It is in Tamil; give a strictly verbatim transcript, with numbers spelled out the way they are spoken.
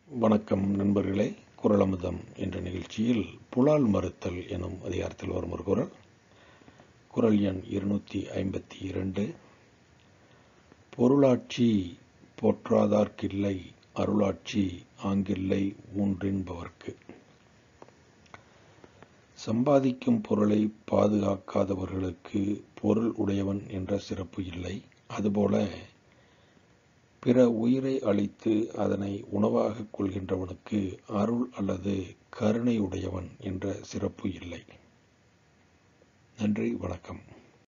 வணக்கம் நண்பர்களே. குறள் அமுதம் என்ற நிகழ்ச்சியில் புலால் மறுத்தல் எனும் அதிகாரத்தில் வரும் ஒரு குறள். குறள் எண் இருநூற்றி ஐம்பத்தி இரண்டு. பொருளாட்சி போற்றாதார்க்கில்லை, அருளாட்சி ஆங்கில்லை ஊன்றின்பவர்க்கு. சம்பாதிக்கும் பொருளை பாதுகாக்காதவர்களுக்கு பொருள் உடையவன் என்ற சிறப்பு இல்லை. அதுபோல பிற உயிரை அழித்து அதனை உணவாகக் கொள்கின்றவனுக்கு அருள் அல்லது கருணை உடையவன் என்ற சிறப்பு இல்லை. நன்றி, வணக்கம்.